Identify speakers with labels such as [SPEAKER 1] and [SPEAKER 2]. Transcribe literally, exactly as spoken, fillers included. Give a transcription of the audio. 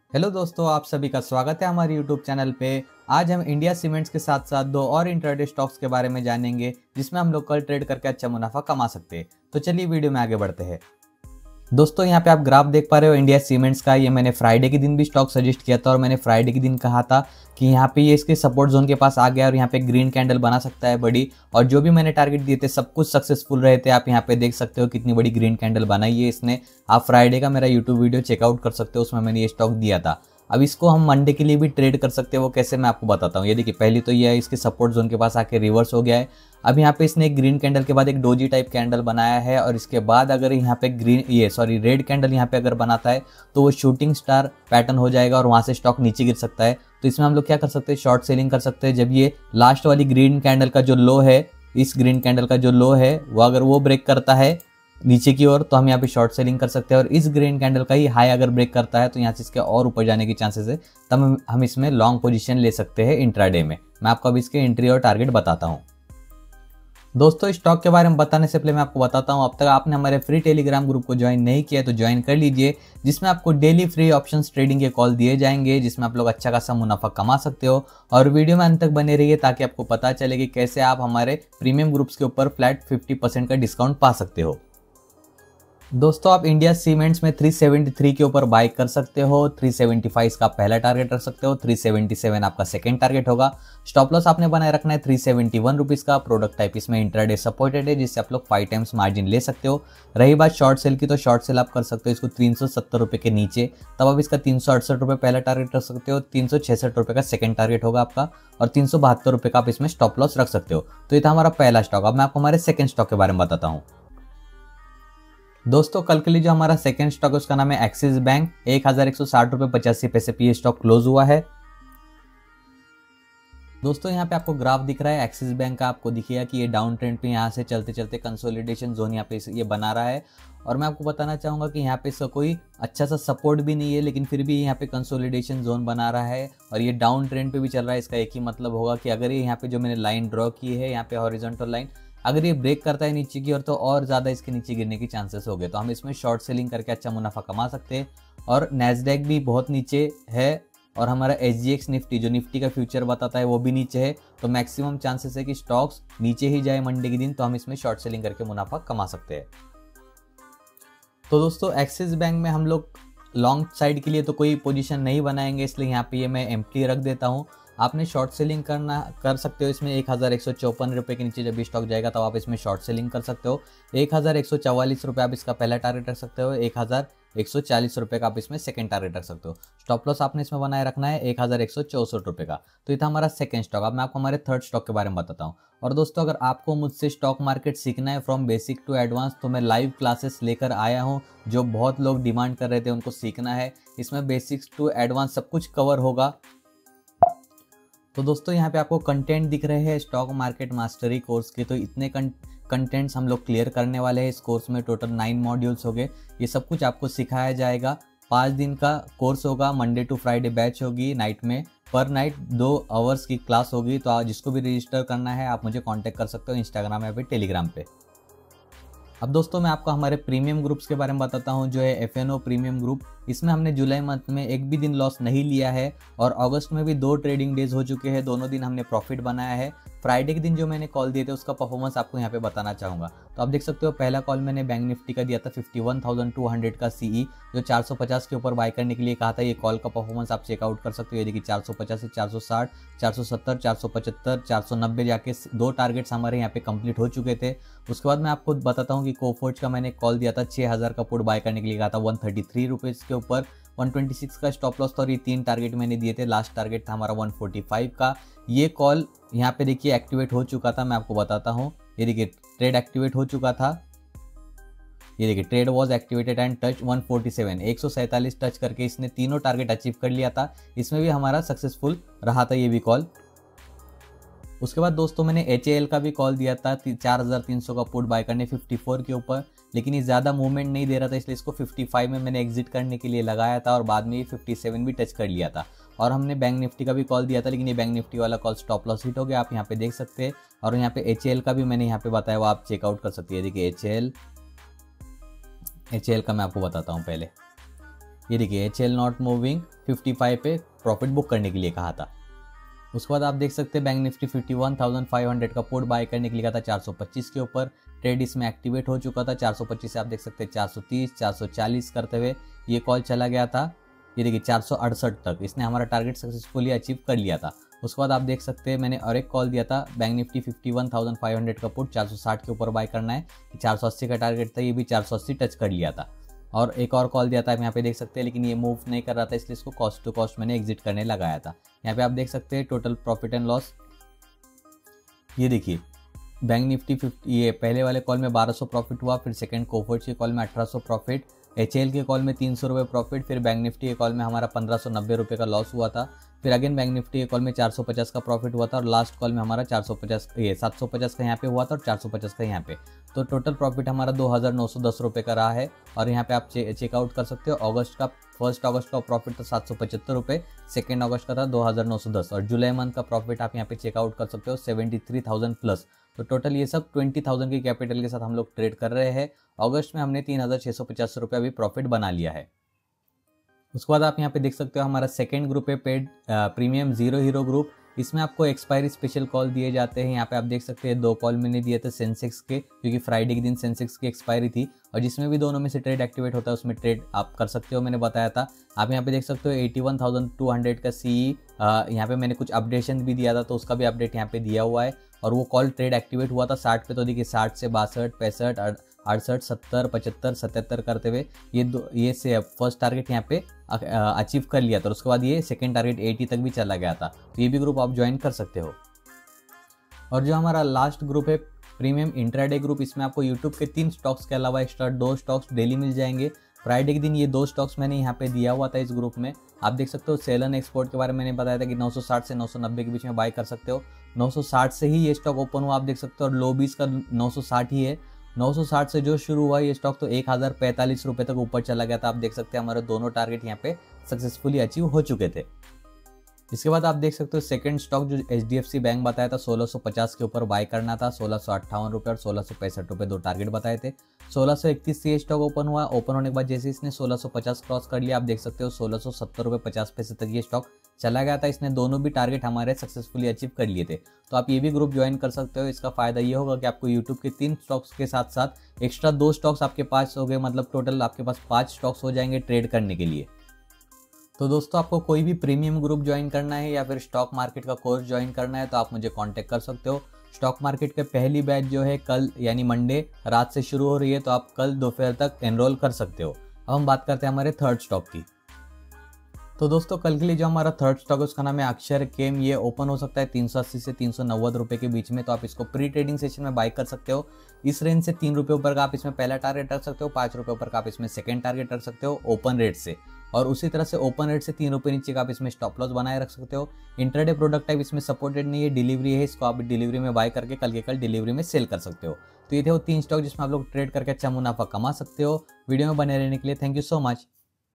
[SPEAKER 1] Hello दोस्तों, आप सभी का स्वागत है हमारे यूट्यूब चैनल पे। आज हम इंडिया सीमेंट्स के साथ साथ दो और इंट्राडे स्टॉक्स के बारे में जानेंगे जिसमें हम लोग कल ट्रेड करके अच्छा मुनाफा कमा सकते हैं। तो चलिए वीडियो में आगे बढ़ते हैं। दोस्तों यहाँ पे आप ग्राफ देख पा रहे हो इंडिया सीमेंट्स का। ये मैंने फ्राइडे के दिन भी स्टॉक सजेस्ट किया था और मैंने फ्राइडे के दिन कहा था कि यहाँ पे ये इसके सपोर्ट जोन के पास आ गया और यहाँ पे ग्रीन कैंडल बना सकता है बड़ी। और जो भी मैंने टारगेट दिए थे सब कुछ सक्सेसफुल रहे थे। आप यहाँ पे देख सकते हो कितनी बड़ी ग्रीन कैंडल बनाई है इसने। आप फ्राइडे का मेरा यूट्यूब वीडियो चेकआउट कर सकते हो, उसमें मैंने ये स्टॉक दिया था। अब इसको हम मंडे के लिए भी ट्रेड कर सकते हैं, वो कैसे मैं आपको बताता हूँ। ये देखिए, पहली तो ये है इसके सपोर्ट जोन के पास आके रिवर्स हो गया है। अब यहाँ पे इसने एक ग्रीन कैंडल के बाद एक डोजी टाइप कैंडल बनाया है और इसके बाद अगर यहाँ पे ग्रीन ये सॉरी रेड कैंडल यहाँ पे अगर बनाता है तो वो शूटिंग स्टार पैटर्न हो जाएगा और वहां से स्टॉक नीचे गिर सकता है। तो इसमें हम लोग क्या कर सकते हैं, शॉर्ट सेलिंग कर सकते हैं। जब ये लास्ट वाली ग्रीन कैंडल का जो लो है, इस ग्रीन कैंडल का जो लो है वो अगर वो ब्रेक करता है नीचे की ओर तो हम यहाँ पे शॉर्ट सेलिंग कर सकते हैं। और इस ग्रीन कैंडल का ही हाई अगर ब्रेक करता है तो यहाँ से इसके और ऊपर जाने की चांसेस है, तब हम इसमें लॉन्ग पोजीशन ले सकते हैं इंट्राडे में। मैं आपको अभी इसके एंट्री और टारगेट बताता हूँ। दोस्तों स्टॉक के बारे में बताने से पहले मैं आपको बताता हूँ, अब तक आपने हमारे फ्री टेलीग्राम ग्रुप को ज्वाइन नहीं किया तो ज्वाइन कर लीजिए, जिसमें आपको डेली फ्री ऑप्शंस ट्रेडिंग के कॉल दिए जाएंगे, जिसमें आप लोग अच्छा खासा मुनाफा कमा सकते हो। और वीडियो में अंत तक बने रहिए ताकि आपको पता चले कि कैसे आप हमारे प्रीमियम ग्रुप्स के ऊपर फ्लैट फिफ्टी परसेंट का डिस्काउंट पा सकते हो। दोस्तों आप इंडिया सीमेंट्स में थ्री सेवेंटी थ्री के ऊपर बाय कर सकते हो। थ्री सेवेंटी फाइव इसका पहला टारगेट रख सकते हो, थ्री सेवेंटी सेवन आपका सेकंड टारगेट होगा। स्टॉप लॉस आपने बनाए रखना है थ्री सेवेंटी वन रुपीस का। प्रोडक्ट टाइप इसमें इंट्राडे सपोर्टेड है, जिससे आप लोग फाइव टाइम्स मार्जिन ले सकते हो। रही बात शॉर्ट सेल की, तो शॉर्ट सेल आप कर सकते हो इसको तीन सौ सत्तर रुपए के नीचे, तब आप इसका तीन सौ अड़सठ रुपए पहला टारगेट रख सकते हो। तीन सौ छियासठ रुपए का सेकंड टारगेट होगा आपका और तीन सौ बहत्तर रुपए का आप इसमें स्टॉप लॉस रख सकते हो। तो ये था हमारा पहला स्टॉक। अब मैं आपको हमारे सेकंड स्टॉक के बारे में बताता हूँ। दोस्तों कल के लिए जो हमारा सेकंड स्टॉक है उसका नाम है एक्सिस बैंक। एक हजार एक सौ साठ रुपए पचासी पैसे पे ये स्टॉक क्लोज हुआ है। दोस्तों यहाँ पे आपको ग्राफ दिख रहा है एक्सिस बैंक का, आपको दिखेगा कि ये डाउन ट्रेंड पे यहाँ से चलते चलते कंसोलिडेशन जोन यहाँ पे ये बना रहा है। और मैं आपको बताना चाहूँगा कि यहाँ पे इसका कोई अच्छा सा सपोर्ट भी नहीं है, लेकिन फिर भी यहाँ पे कंसोलिडेशन जोन बना रहा है और ये डाउन ट्रेंड पे भी चल रहा है। इसका एक ही मतलब होगा कि अगर ये यहाँ पे जो मैंने लाइन ड्रॉ की है यहाँ पे हॉरिजॉन्टल लाइन, अगर ये ब्रेक करता है नीचे की ओर तो और ज़्यादा इसके नीचे गिरने की चांसेस हो गए। तो हम इसमें शॉर्ट सेलिंग करके अच्छा मुनाफा कमा सकते हैं। और नैस्डैक भी बहुत नीचे है और हमारा एच जी एक्स निफ्टी जो निफ्टी का फ्यूचर बताता है वो भी नीचे है। तो मैक्सिमम चांसेस है कि स्टॉक्स नीचे ही जाए मंडे के दिन, तो हम इसमें शॉर्ट सेलिंग करके मुनाफा कमा सकते हैं। तो दोस्तों एक्सिस बैंक में हम लोग लॉन्ग साइड के लिए तो कोई पोजीशन नहीं बनाएंगे, इसलिए यहाँ पे ये मैं एम्प्टी रख देता हूँ। आपने शॉर्ट सेलिंग करना कर सकते हो इसमें एक हज़ार एक सौ चौपन रुपये के नीचे जब भी स्टॉक जाएगा तब आप इसमें शॉर्ट सेलिंग कर सकते हो। एक हज़ार एक सौ चवालीस रुपये आप इसका पहला टारगेट रख सकते हो। एक हज़ार एक सौ चालीस रुपये का आप इसमें सेकंड टारगेट रख सकते हो। स्टॉप लॉस आपने इसमें बनाए रखना है एक हज़ार एक सौ चौसठ रुपये का। तो ये था हमारा सेकंड स्टॉक। अब मैं आपको हमारे थर्ड स्टॉक के बारे में बताता हूँ। और दोस्तों अगर आपको मुझसे स्टॉक मार्केट सीखना है फ्रॉम बेसिक टू एडवांस तो मैं लाइव क्लासेस लेकर आया हूँ, जो बहुत लोग डिमांड कर रहे थे उनको सीखना है। इसमें बेसिक्स टू एडवांस सब कुछ कवर होगा। तो दोस्तों यहाँ पे आपको कंटेंट दिख रहे हैं स्टॉक मार्केट मास्टरी कोर्स के, तो इतने कंटेंट्स हम लोग क्लियर करने वाले हैं इस कोर्स में। टोटल नाइन मॉड्यूल्स हो गए, ये सब कुछ आपको सिखाया जाएगा। पाँच दिन का कोर्स होगा, मंडे टू फ्राइडे बैच होगी नाइट में, पर नाइट दो आवर्स की क्लास होगी। तो आप जिसको भी रजिस्टर करना है आप मुझे कांटेक्ट कर सकते हो इंस्टाग्राम या फिर टेलीग्राम पे। अब दोस्तों मैं आपको हमारे प्रीमियम ग्रुप्स के बारे में बताता हूँ, जो है F N O premium group. इसमें हमने जुलाई मंथ में एक भी दिन लॉस नहीं लिया है और अगस्त में भी दो ट्रेडिंग डेज हो चुके हैं, दोनों दिन हमने प्रॉफिट बनाया है। फ्राइडे के दिन जो मैंने कॉल दिए थे उसका परफॉर्मेंस आपको यहाँ पे बताना चाहूँगा। तो आप देख सकते हो पहला कॉल मैंने बैंक निफ्टी का दिया था fifty one thousand two hundred का सीई, जो चार सौ पचास के ऊपर बाय करने के लिए कहा था। ये कॉल का परफॉर्मेंस आप चेकआउट कर सकते हो। ये देखिए चार सौ पचास से चार सौ साठ, चार सौ सत्तर, चार सौ पचहत्तर, चार सौ नब्बे जाके दो टारगेट्स हमारे यहाँ पे कंप्लीट हो चुके थे। उसके बाद मैं आपको बताता हूँ कि कोफोर्ज का मैंने कॉल दिया था छः हज़ार का पुट बाय करने के लिए कहा था वन थर्टी थ्री रुपीज़ के ऊपर, वन ट्वेंटी सिक्स का स्टॉप लॉस था और ये तीन टारगेट मैंने दिए थे। लास्ट टारगेट था हमारा वन फोर्टी फाइव का। ये कॉल यहाँ पे देखिए एक्टिवेट हो चुका था, मैं आपको बताता हूँ। ये देखिए ट्रेड एक्टिवेट हो चुका था। ये देखिए trade was activated and touch one forty seven, एक सौ सैंतालीस टच करके इसने तीनों टारगेट अचीव कर लिया था। इसमें भी हमारा सक्सेसफुल रहा था ये भी कॉल। उसके बाद दोस्तों मैंने एच ए एल का भी कॉल दिया था चार हज़ार तीन सौ का पुट बाय करने फिफ्टी फोर के ऊपर, लेकिन ये ज़्यादा मूवमेंट नहीं दे रहा था, इसलिए इसको फिफ्टी फाइव में मैंने एग्जिट करने के लिए लगाया था और बाद में ये फिफ्टी सेवन भी टच कर लिया था। और हमने बैंक निफ्टी का भी कॉल दिया था, लेकिन ये बैंक निफ्टी वाला कॉल स्टॉप लॉस हिट हो गया, आप यहाँ पे देख सकते हैं। और यहाँ पे एच ए एल का भी मैंने यहाँ पे बताया, वो आप चेकआउट कर सकते हैं। देखिए H A L H A L का मैं आपको बताता हूँ पहले। ये देखिए H L not moving fifty five पे प्रॉफिट बुक करने के लिए कहा था। उसके बाद आप देख सकते हैं Bank Nifty fifty one thousand five hundred का पुट बाय करने के लिए कहा था चार सौ पच्चीस के ऊपर। ट्रेड इसमें एक्टिवेट हो चुका था। चार सौ पच्चीस से आप देख सकते हैं चार सौ तीस चार सौ चालीस करते हुए ये कॉल चला गया था। ये देखिए चार सौ अड़सठ तक इसने हमारा टारगेट सक्सेसफुली अचीव कर लिया था। उसके बाद आप देख सकते हैं मैंने और एक कॉल दिया था Bank Nifty fifty one thousand five hundred का पुट चार सौ साठ के ऊपर बाय करना है। चार सौ अस्सी का टारगेट था, ये भी चार सौ अस्सी टच कर लिया था। और एक और कॉल दिया था आप यहाँ पे देख सकते हैं, लेकिन ये मूव नहीं कर रहा था इसलिए इसको कॉस्ट टू कॉस्ट मैंने एग्जिट करने लगाया था। यहाँ पे आप देख सकते हैं टोटल प्रॉफिट एंड लॉस। ये देखिए बैंक निफ्टी फिफ्टी ये पहले वाले कॉल में बारह सौ प्रॉफिट हुआ, फिर सेकंड कोफर्ट के कॉल में अठारह सौ प्रॉफिट, एच एल के कॉल में तीन सौ रुपये प्रॉफिट, फिर बैंक निफ्टी के कॉल में हमारा पंद्रह सौ नब्बे रुपये का लॉस हुआ था। फिर अगेन बैंक निफ्टी के कॉल में चार सौ पचास का प्रॉफिट हुआ था और लास्ट कॉल में हमारा चार सौ पचास ये सात सौ पचास का यहाँ पे हुआ था और चार सौ पचास का यहाँ पे। तो टोटल प्रॉफिट हमारा दो हज़ार नौ सौ दस रुपये का रहा है। और यहाँ पे आप चे, चेकआउट कर सकते हो। अगस्त का फर्स्ट अगस्त का प्रॉफिट था सात सौ पचहत्तर रुपये, सेकेंड अगस्त का था दो हज़ार नौ सौ दस और जुलाई मंथ का प्रॉफिट आप यहाँ पे चेकआउट कर सकते हो सेवेंटी थ्री थाउजेंड प्लस। तो टोटल ये सब ट्वेंटी थाउजेंड की कैपिटल के साथ हम लोग ट्रेड कर रहे हैं। अगस्त में हमने तीन हज़ार छः सौ पचास रुपये अभी प्रॉफिट बना लिया है। उसके बाद आप यहाँ पे देख सकते हो हमारा सेकंड ग्रुप है paid premium zero hero group. इसमें आपको एक्सपायरी स्पेशल कॉल दिए जाते हैं। यहाँ पे आप देख सकते हैं दो कॉल मैंने दिए थे सेंसेक्स के, क्योंकि फ्राइडे के दिन सेंसेक्स की एक्सपायरी थी और जिसमें भी दोनों में से ट्रेड एक्टिवेट होता है उसमें ट्रेड आप कर सकते हो, मैंने बताया था। आप यहाँ पे देख सकते हो eighty one thousand two hundred का सी यहाँ पे मैंने कुछ अपडेशन भी दिया था तो उसका भी अपडेट यहाँ पे दिया हुआ है। और वो कॉल ट्रेड एक्टिवेट हुआ था साठ पे, तो देखिए साठ से बासठ पैंसठ अड़सठ सत्तर पचहत्तर सतहत्तर करते हुए ये दो ये से फर्स्ट टारगेट यहाँ पे अचीव कर लिया था। उसके बाद ये सेकंड टारगेट अस्सी तक भी चला गया था। तो ये भी ग्रुप आप ज्वाइन कर सकते हो। और जो हमारा लास्ट ग्रुप है प्रीमियम इंट्राडे ग्रुप, इसमें आपको यूट्यूब के तीन स्टॉक्स के अलावा एक्स्ट्रा दो स्टॉक्स डेली मिल जाएंगे। फ्राइडे के दिन ये दो स्टॉक्स मैंने यहाँ पे दिया हुआ था इस ग्रुप में। आप देख सकते हो सेलन एक्सपोर्ट के बारे में मैंने बताया था कि नौ सौ साठ से नौ सौ नब्बे के बीच में बाय कर सकते हो। नौ सौ साठ से ही ये स्टॉक ओपन हुआ आप देख सकते हो और लो भी इसका नौ सौ साठ ही है। नौ सौ साठ से जो शुरू हुआ ये स्टॉक तो एक हज़ार पैंतालीस रुपये तक ऊपर चला गया था। आप देख सकते हैं हमारे दोनों टारगेट यहाँ पे सक्सेसफुली अचीव हो चुके थे। इसके बाद आप देख सकते हो सेकंड स्टॉक जो H D F C Bank बताया था सोलह सौ पचास के ऊपर बाय करना था, सोलह सौ अट्ठावन रुपये और सोलह सौ पैंसठ रुपये दो टारगेट बताए थे। सोलह सौ इकतीस से ये स्टॉक ओपन हुआ। ओपन होने के बाद जैसे इसने सोलह सौ पचास क्रॉस कर लिया आप देख सकते हो सोलह सौ सत्तर रुपये पचास पैसे तक ये स्टॉक चला गया था। इसने दोनों भी टारगेट हमारे सक्सेसफुली अचीव कर लिए थे। तो आप ये भी ग्रुप ज्वाइन कर सकते हो। इसका फायदा ये होगा कि आपको यूट्यूब के तीन स्टॉक्स के साथ साथ एक्स्ट्रा दो स्टॉक्स आपके पास हो गए, मतलब टोटल आपके पास पाँच स्टॉक्स हो जाएंगे ट्रेड करने के लिए। तो दोस्तों आपको कोई भी प्रीमियम ग्रुप ज्वाइन करना है या फिर स्टॉक मार्केट का कोर्स ज्वाइन करना है तो आप मुझे कांटेक्ट कर सकते हो। स्टॉक मार्केट के पहली बैच जो है कल यानी मंडे रात से शुरू हो रही है, तो आप कल दोपहर तक एनरोल कर सकते हो। अब हम बात करते हैं हमारे थर्ड स्टॉक की। तो दोस्तों कल के लिए जो हमारा थर्ड स्टॉक है उसका नाम है अक्षर केम। ये ओपन हो सकता है तीन सौ अस्सी से तीन सौ नव्वद रुपये के बीच में, तो आप इसको प्री ट्रेडिंग सेशन में बाय कर सकते हो। इस रेंज से तीन रुपये ऊपर का आप इसमें पहला टारगेट रख सकते हो, पाँच रुपये ऊपर का आप इसमें सेकंड टारगेट रख सकते हो ओपन रेट से, और उसी तरह से ओपन रेट से तीन रुपये नीचे का आप इसमें स्टॉप लॉस बनाए रख सकते हो। इंट्राडे प्रोडक्ट टाइप इसमें सपोर्टेड नहीं है, डिलीवरी है, इसको आप डिलीवरी में बाय करके कल के कल डिलीवरी में सेल कर सकते हो। तो ये थे वो तीन स्टॉक जिसमें आप लोग ट्रेड करके अच्छा मुनाफा कमा सकते हो। वीडियो में बने रहने के लिए थैंक यू सो मच।